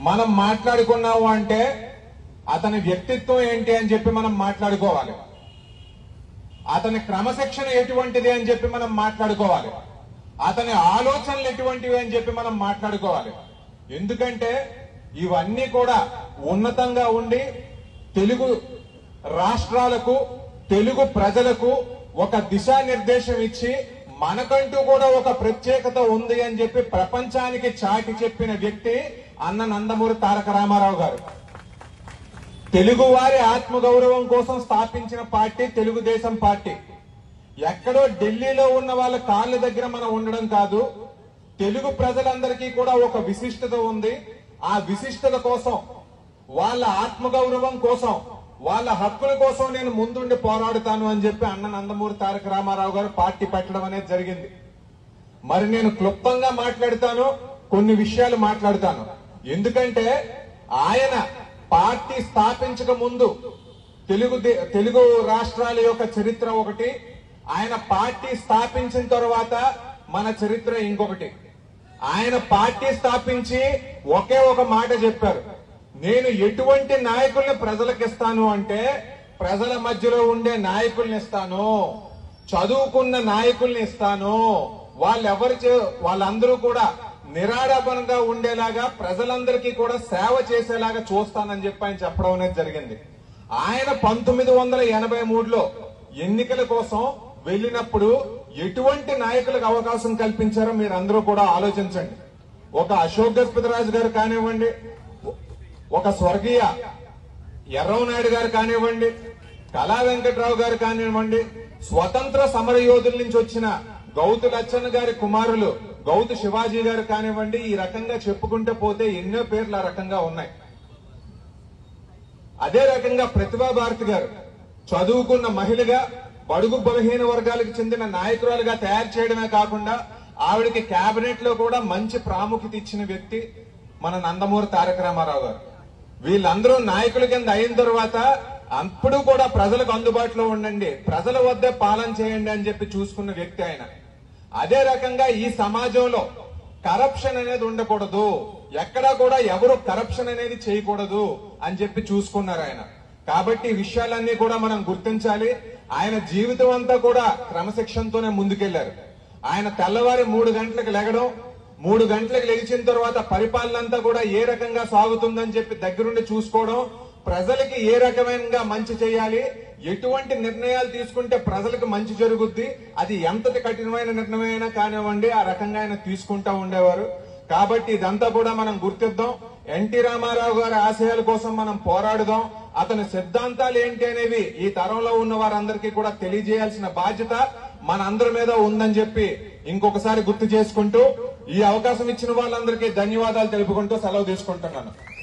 మనం మాట్లాడుకున్నాము అంటే అతని వ్యక్తిత్వం ఏంటి అని చెప్పి మనం మాట్లాడుకోవాలి. అతని క్రమశిక్షణ ఎటువంటిది అని చెప్పి మనం మాట్లాడుకోవాలి. అతని ఆలోచనలు ఎటువంటివి అని చెప్పి మనం మాట్లాడుకోవాలి. ఎందుకంటే ఇవన్నీ కూడా ఉన్నతంగా ఉండి తెలుగు రాష్ట్రాలకు తెలుగు ప్రజలకు ఒక దిశానిర్దేశం ఇచ్చి మనకంటూ కూడా ఒక ప్రత్యేకత ఉంది అని చెప్పి ప్రపంచానికి చాటి చెప్పిన వ్యక్తి అన్న నందమూరి తారక రామారావు గారు. తెలుగువారి ఆత్మగౌరవం కోసం స్థాపించిన పార్టీ తెలుగుదేశం పార్టీ. ఎక్కడో ఢిల్లీలో ఉన్న వాళ్ళ కాళ్ళ దగ్గర మనం ఉండడం కాదు. తెలుగు ప్రజలందరికీ కూడా ఒక విశిష్టత ఉంది. ఆ విశిష్టత కోసం, వాళ్ళ ఆత్మగౌరవం కోసం, వాళ్ళ హక్కుల కోసం నేను ముందుండి పోరాడుతాను అని చెప్పి అన్న నందమూరి తారక రామారావు గారు పార్టీ పెట్టడం అనేది జరిగింది. మరి నేను క్లుప్తంగా మాట్లాడుతాను, కొన్ని విషయాలు మాట్లాడుతాను. ఎందుకంటే ఆయన పార్టీ స్థాపించక ముందు తెలుగు రాష్ట్రాల యొక్క చరిత్ర ఒకటి, ఆయన పార్టీ స్థాపించిన తర్వాత మన చరిత్ర ఇంకొకటి. ఆయన పార్టీ స్థాపించి ఒకే ఒక మాట చెప్పారు, నేను ఎటువంటి నాయకుల్ని ప్రజలకు ఇస్తాను అంటే ప్రజల మధ్యలో ఉండే నాయకుల్ని ఇస్తాను, చదువుకున్న నాయకుల్ని ఇస్తాను, వాళ్ళందరూ కూడా నిరాడంబరంగా ఉండేలాగా ప్రజలందరికీ కూడా సేవ చేసేలాగా చూస్తానని చెప్పి ఆయన చెప్పడం అనేది జరిగింది. ఆయన 1983లో ఎన్నికల కోసం వెళ్ళినప్పుడు ఎటువంటి నాయకులకు అవకాశం కల్పించారో మీరు అందరూ కూడా ఆలోచించండి. ఒక అశోక్ గజపతిరాజు గారు కానివ్వండి, ఒక స్వర్గీయ ఎర్రవనాయుడు గారు కానివ్వండి, కళా వెంకట్రావు గారు కానివ్వండి, స్వతంత్ర సమర యోధుల నుంచి వచ్చిన గౌతు లచ్చన్న గారి కుమారులు గౌతు శివాజీ గారు కానివ్వండి, ఈ రకంగా చెప్పుకుంటే పోతే ఎన్నో పేర్లు ఆ రకంగా ఉన్నాయి. అదే రకంగా ప్రతిభా భారతి గారు చదువుకున్న మహిళగా బడుగు బలహీన వర్గాలకు చెందిన నాయకురాలుగా తయారు చేయడమే కాకుండా ఆవిడకి కేబినెట్ లో కూడా మంచి ప్రాముఖ్యత ఇచ్చిన వ్యక్తి మన నందమూరి తారక రామారావు గారు. వీళ్ళందరూ నాయకుల కింద అయిన తర్వాత అప్పుడు కూడా ప్రజలకు అందుబాటులో ఉండండి, ప్రజల వద్దే పాలన చేయండి అని చెప్పి చూసుకున్న వ్యక్తి ఆయన. అదే రకంగా ఈ సమాజంలో కరప్షన్ అనేది ఉండకూడదు, ఎక్కడా కూడా ఎవరు కరప్షన్ అనేది చేయకూడదు అని చెప్పి చూసుకున్నారు ఆయన. కాబట్టి ఈ విషయాలన్నీ కూడా మనం గుర్తించాలి. ఆయన జీవితం అంతా కూడా క్రమశిక్షణతోనే ముందుకెళ్లారు. ఆయన తెల్లవారి 3 గంటలకు లెగడం, 3 గంటలకు లెగిచిన తర్వాత పరిపాలన అంతా కూడా ఏ రకంగా సాగుతుందని చెప్పి దగ్గరుండి చూసుకోవడం, ప్రజలకి ఏ రకమైన మంచి చేయాలి, ఎటువంటి నిర్ణయాలు తీసుకుంటే ప్రజలకు మంచి జరుగుద్ది, అది ఎంతటి కఠినమైన నిర్ణయమైనా కానివ్వండి ఆ రకంగా ఆయన తీసుకుంటా ఉండేవారు. కాబట్టి ఇదంతా కూడా మనం గుర్తిద్దాం. ఎన్టీ రామారావు గారి ఆశయాల కోసం మనం పోరాడుదాం. అతని సిద్ధాంతాలు ఏంటి అనేవి ఈ తరంలో ఉన్న వారందరికీ కూడా తెలియజేయాల్సిన బాధ్యత మన అందరి మీద ఉందని చెప్పి ఇంకొకసారి గుర్తు చేసుకుంటూ ఈ అవకాశం ఇచ్చిన వాళ్ళందరికీ ధన్యవాదాలు తెలుపుకుంటూ సెలవు తీసుకుంటున్నాను.